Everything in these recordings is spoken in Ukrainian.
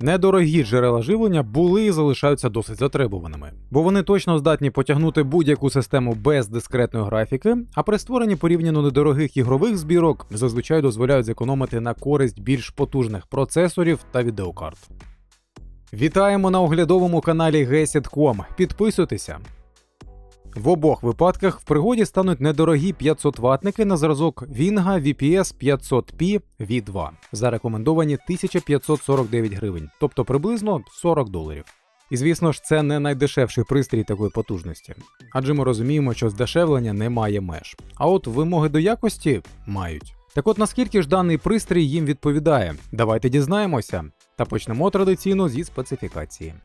Недорогі джерела живлення були і залишаються досить затребуваними, бо вони точно здатні потягнути будь-яку систему без дискретної графіки, а при створенні порівняно недорогих ігрових збірок зазвичай дозволяють зекономити на користь більш потужних процесорів та відеокарт. Вітаємо на оглядовому каналі Gesit.com. Підписуйтеся! В обох випадках в пригоді стануть недорогі 500-ваттники на зразок Winga VPS 500P V2, зарекомендовані 1549 гривень, тобто приблизно $40. І звісно ж, це не найдешевший пристрій такої потужності, адже ми розуміємо, що здешевлення не має меж, а от вимоги до якості мають. Так от наскільки ж даний пристрій їм відповідає? Давайте дізнаємося, та почнемо традиційно зі специфікації.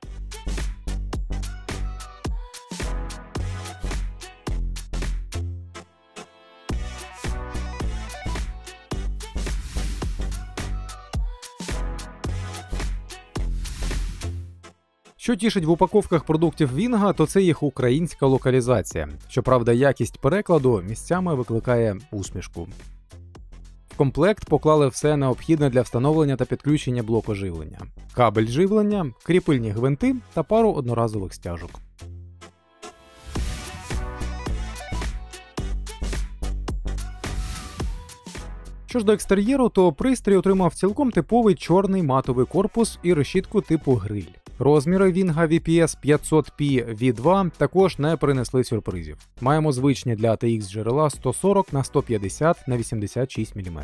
Що тішить в упаковках продуктів Winga, то це їх українська локалізація. Щоправда, якість перекладу місцями викликає усмішку. В комплект поклали все необхідне для встановлення та підключення блоку живлення. Кабель живлення, кріпильні гвинти та пару одноразових стяжок. Що ж до екстер'єру, то пристрій отримав цілком типовий чорний матовий корпус і решітку типу гриль. Розміри Winga VPS 500P V2 також не принесли сюрпризів. Маємо звичні для ATX джерела 140 на 150 на 86 мм.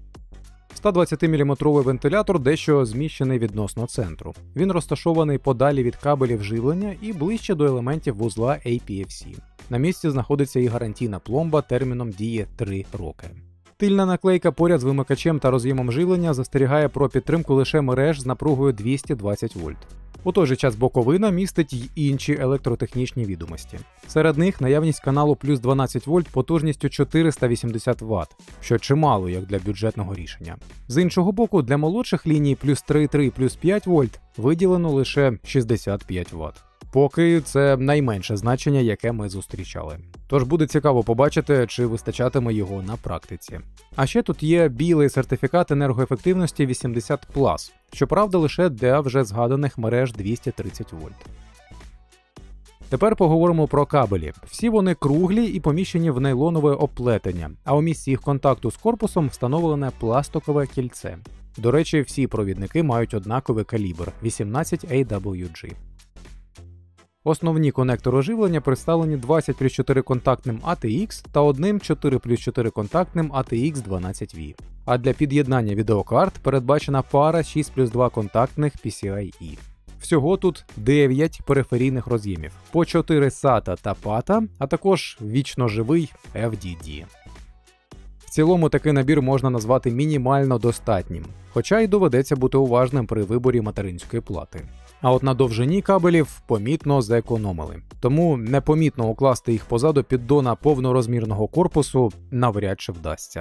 120-мм вентилятор дещо зміщений відносно центру. Він розташований подалі від кабелів живлення і ближче до елементів вузла APFC. На місці знаходиться і гарантійна пломба терміном дії 3 роки. Тильна наклейка поряд з вимикачем та роз'ємом живлення застерігає про підтримку лише мереж з напругою 220 вольт. У той же час боковина містить й інші електротехнічні відомості. Серед них наявність каналу плюс 12 вольт потужністю 480 Вт, що чимало як для бюджетного рішення. З іншого боку, для молодших ліній плюс 3,3 плюс 5 вольт виділено лише 65 Вт. Поки це найменше значення, яке ми зустрічали. Тож буде цікаво побачити, чи вистачатиме його на практиці. А ще тут є білий сертифікат енергоефективності 80+, щоправда лише для вже згаданих мереж 230 вольт. Тепер поговоримо про кабелі. Всі вони круглі і поміщені в нейлонове оплетення, а у місці їх контакту з корпусом встановлене пластикове кільце. До речі, всі провідники мають однаковий калібр – 18 AWG. Основні конектори живлення представлені 20+4 контактним ATX та одним 4+4 контактним ATX 12V. А для під'єднання відеокарт передбачена пара 6+2 контактних PCIe. Всього тут 9 периферійних роз'ємів, по 4 SATA та PATA, а також вічно живий FDD. В цілому такий набір можна назвати мінімально достатнім, хоча й доведеться бути уважним при виборі материнської плати. А от на довжині кабелів помітно зекономили, тому непомітно укласти їх позаду піддона повнорозмірного корпусу навряд чи вдасться.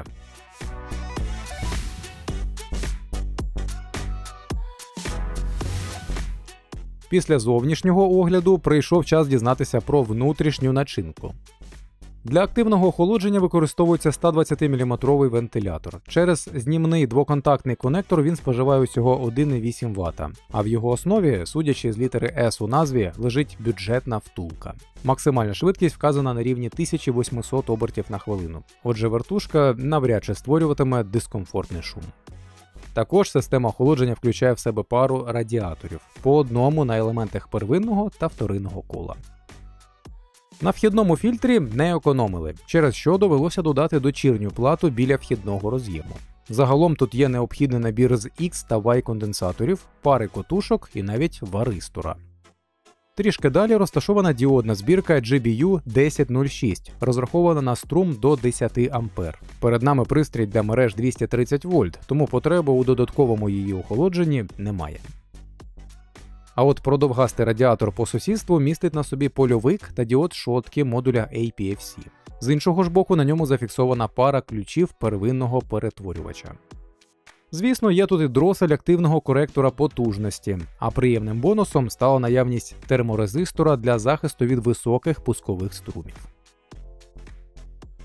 Після зовнішнього огляду прийшов час дізнатися про внутрішню начинку. Для активного охолодження використовується 120-мм вентилятор. Через знімний двоконтактний конектор він споживає усього 1,8 Вт, а в його основі, судячи з літери S у назві, лежить бюджетна втулка. Максимальна швидкість вказана на рівні 1800 обертів на хвилину, отже вертушка навряд чи створюватиме дискомфортний шум. Також система охолодження включає в себе пару радіаторів, по одному на елементах первинного та вторинного кола. На вхідному фільтрі не економили, через що довелося додати дочірню плату біля вхідного роз'єму. Загалом тут є необхідний набір з X та Y конденсаторів, пари котушок і навіть варистора. Трішки далі розташована діодна збірка GBU 1006, розрахована на струм до 10 А. Перед нами пристрій для мереж 230 вольт, тому потреби у додатковому її охолодженні немає. А от продовгастий радіатор по сусідству містить на собі польовик та діод шотки модуля APFC. З іншого ж боку на ньому зафіксована пара ключів первинного перетворювача. Звісно, є тут і дросель активного коректора потужності, а приємним бонусом стала наявність терморезистора для захисту від високих пускових струмів.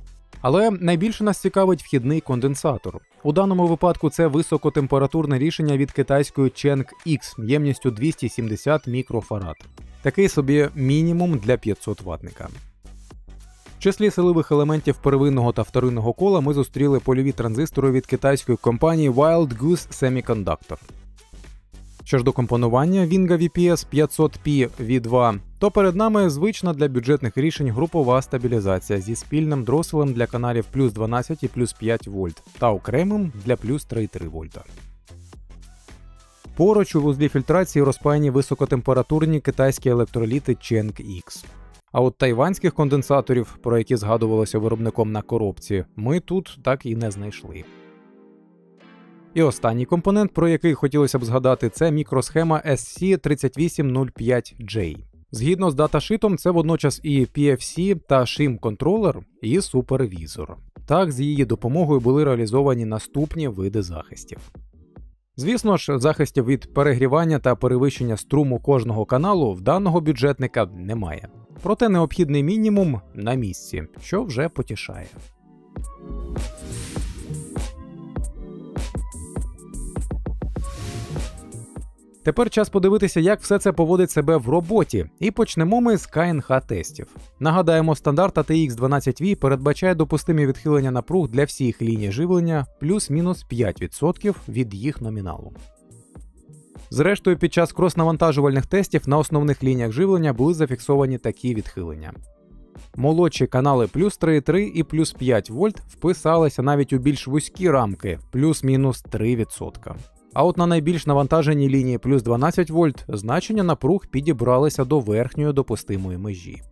Але найбільше нас цікавить вхідний конденсатор. У даному випадку це високотемпературне рішення від китайської Cheng X ємністю 270 мікрофарад. Такий собі мінімум для 500 ватника. В числі силових елементів первинного та вторинного кола ми зустріли польові транзистори від китайської компанії Wild Goose Semiconductor. Що ж до компонування Winga VPS 500P V2, то перед нами звична для бюджетних рішень групова стабілізація зі спільним дроселем для каналів плюс 12 і плюс 5 вольт та окремим для плюс 3,3 вольта. Поруч у вузлі фільтрації розпаяні високотемпературні китайські електроліти Cheng X. А от тайванських конденсаторів, про які згадувалося виробником на коробці, ми тут так і не знайшли. І останній компонент, про який хотілося б згадати, це мікросхема SC3805J. Згідно з даташитом, це водночас і PFC та shim-контролер, і супервізор. Так, з її допомогою були реалізовані наступні види захистів. Звісно ж, захистів від перегрівання та перевищення струму кожного каналу в даного бюджетника немає. Проте необхідний мінімум на місці, що вже потішає. Тепер час подивитися, як все це поводить себе в роботі, і почнемо ми з КНХ-тестів. Нагадаємо, стандарт ATX 12V передбачає допустимі відхилення напруг для всіх ліній живлення плюс-мінус 5% від їх номіналу. Зрештою, під час крос-навантажувальних тестів на основних лініях живлення були зафіксовані такі відхилення. Молодші канали плюс 3,3 і плюс 5 вольт вписалися навіть у більш вузькі рамки плюс-мінус 3%. А от на найбільш навантаженій лінії плюс 12 вольт значення напруг підібралися до верхньої допустимої межі.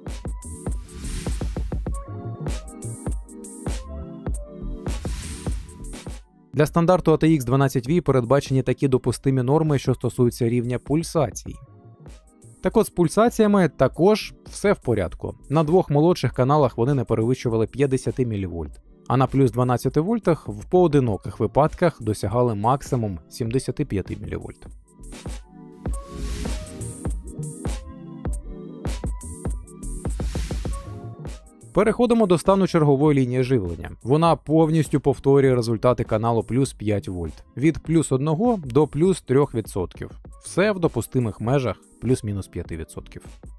Для стандарту ATX 12V передбачені такі допустимі норми, що стосуються рівня пульсацій. Так от з пульсаціями також все в порядку. На двох молодших каналах вони не перевищували 50 мВ, а на плюс 12 вольтах в поодиноких випадках досягали максимум 75 мВ. Переходимо до стану чергової лінії живлення. Вона повністю повторює результати каналу плюс 5 вольт. Від плюс 1 до плюс 3%. Все в допустимих межах плюс-мінус 5%.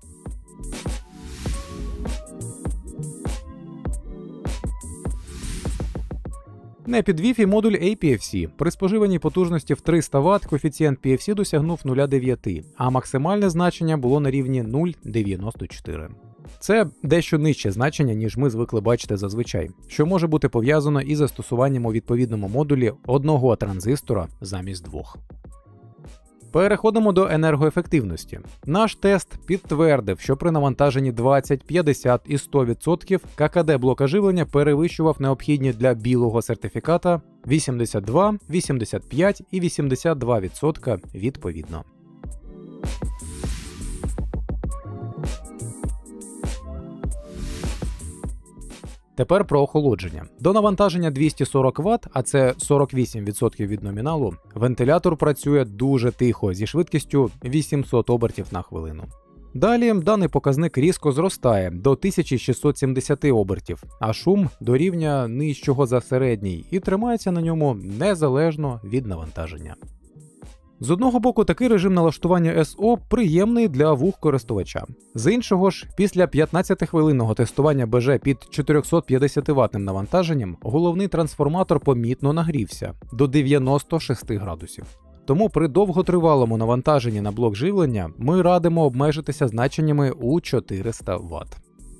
Не підвів і модуль APFC. При споживаній потужності в 300 Вт коефіцієнт PFC досягнув 0,9, а максимальне значення було на рівні 0,94. Це дещо нижче значення, ніж ми звикли бачити зазвичай, що може бути пов'язано із застосуванням у відповідному модулі одного транзистора замість двох. Переходимо до енергоефективності. Наш тест підтвердив, що при навантаженні 20, 50 і 100% ККД блока живлення перевищував необхідні для білого сертифіката 82, 85 і 82% відповідно. Тепер про охолодження. До навантаження 240 Вт, а це 48% від номіналу, вентилятор працює дуже тихо, зі швидкістю 800 обертів на хвилину. Далі даний показник різко зростає до 1670 обертів, а шум до рівня нижчого за середній і тримається на ньому незалежно від навантаження. З одного боку, такий режим налаштування SO приємний для вух користувача. З іншого ж, після 15-хвилинного тестування БЖ під 450 ваттним навантаженням, головний трансформатор помітно нагрівся до 96 градусів. Тому при довготривалому навантаженні на блок живлення ми радимо обмежитися значеннями у 400 Вт.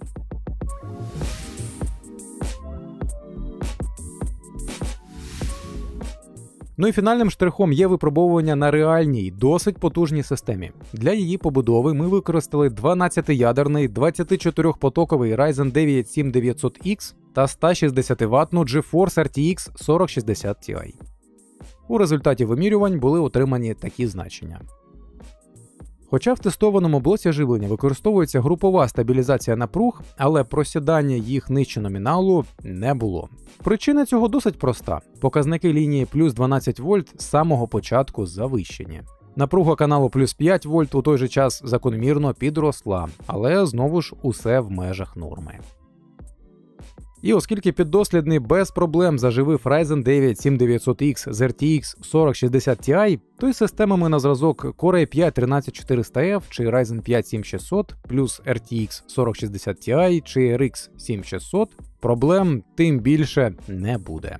Ну і фінальним штрихом є випробовування на реальній, досить потужній системі. Для її побудови ми використали 12-ядерний 24-потоковий Ryzen 9 7900X та 160-ваттну GeForce RTX 4060 Ti. У результаті вимірювань були отримані такі значення. Хоча в тестованому блоці живлення використовується групова стабілізація напруг, але просідання їх нижче номіналу не було. Причина цього досить проста. Показники лінії плюс 12 вольт з самого початку завищені. Напруга каналу плюс 5 вольт у той же час закономірно підросла, але знову ж усе в межах норми. І оскільки піддослідний без проблем заживив Ryzen 9 7900X з RTX 4060 Ti, то й системами на зразок Core i5 13400F чи Ryzen 5 7600 плюс RTX 4060 Ti чи RX 7600 проблем тим більше не буде.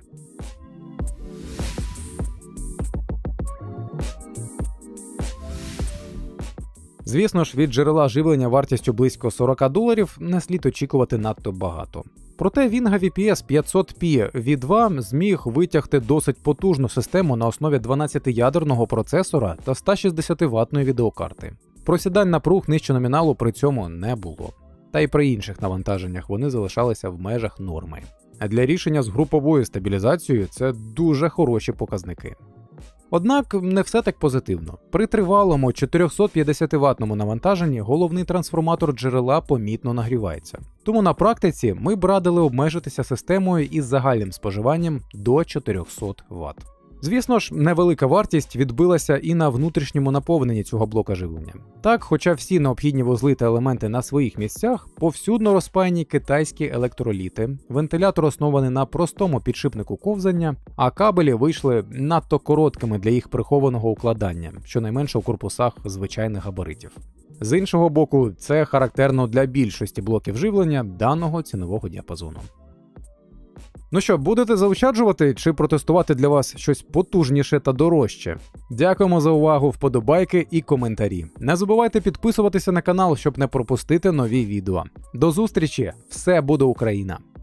Звісно ж, від джерела живлення вартістю близько $40 не слід очікувати надто багато. Проте Winga VPS 500p V2 зміг витягти досить потужну систему на основі 12-ядерного процесора та 160-ваттної відеокарти. Просідань напруг нижче номіналу при цьому не було. Та й при інших навантаженнях вони залишалися в межах норми. А для рішення з груповою стабілізацією це дуже хороші показники. Однак не все так позитивно. При тривалому 450-ваттному навантаженні головний трансформатор джерела помітно нагрівається. Тому на практиці ми б радили обмежитися системою із загальним споживанням до 400 Вт. Звісно ж, невелика вартість відбилася і на внутрішньому наповненні цього блока живлення. Так, хоча всі необхідні вузли та елементи на своїх місцях, повсюдно розпаяні китайські електроліти, вентилятор оснований на простому підшипнику ковзання, а кабелі вийшли надто короткими для їх прихованого укладання, щонайменше у корпусах звичайних габаритів. З іншого боку, це характерно для більшості блоків живлення даного цінового діапазону. Ну що, будете заощаджувати чи протестувати для вас щось потужніше та дорожче? Дякуємо за увагу, вподобайки і коментарі. Не забувайте підписуватися на канал, щоб не пропустити нові відео. До зустрічі! Все буде Україна!